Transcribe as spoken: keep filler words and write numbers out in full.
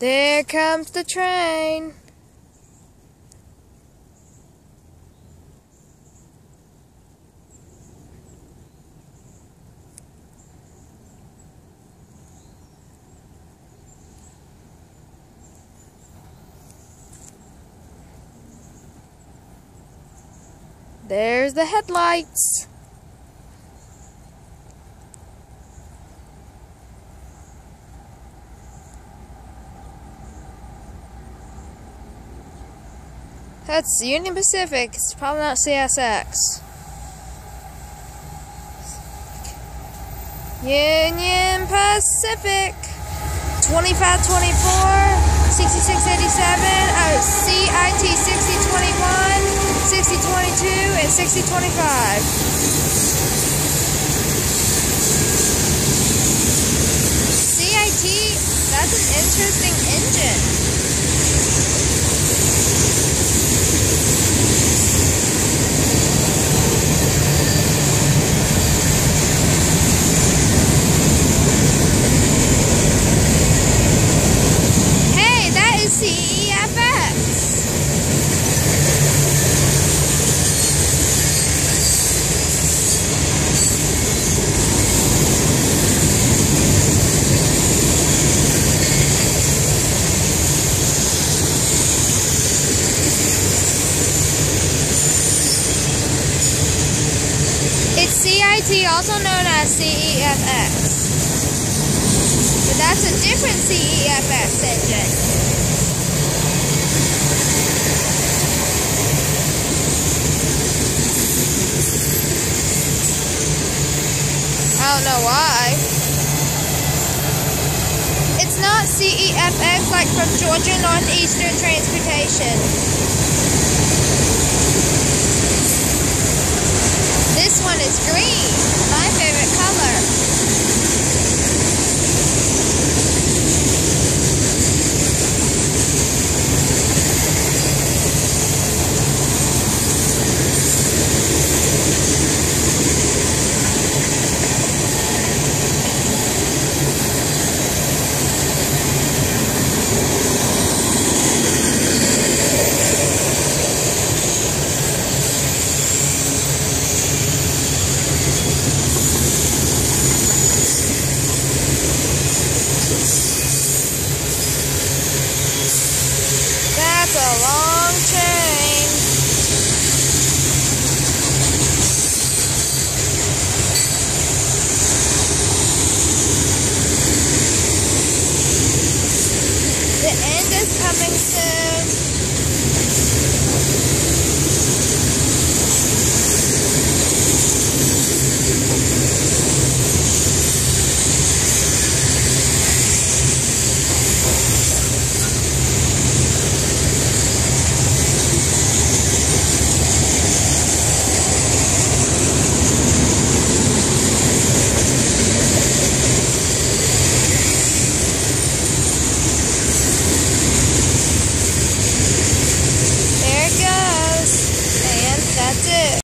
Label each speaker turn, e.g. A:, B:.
A: There comes the train. There's the headlights. That's Union Pacific. It's probably not C S X. Union Pacific. twenty-five twenty-four, sixty-six eighty-seven, oh, C I T sixty twenty-one, sixty twenty-two, and sixty twenty-five. C I T, that's an interesting engine. C E F X. It's C I T, also known as C E F X. But that's a different C E F X engine. I don't know why. It's not C E F X like from Georgia Northeastern Transportation. This one is green, my favorite color. That's a long train. The end is coming soon.